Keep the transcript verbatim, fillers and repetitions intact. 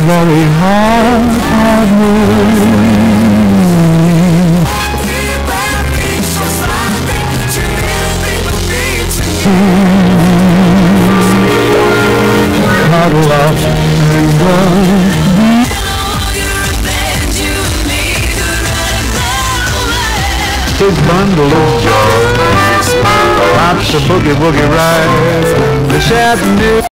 very heart of me. Cuddle up and go. Big bundle of joy, pops a boogie woogie ride, the Chattanooga.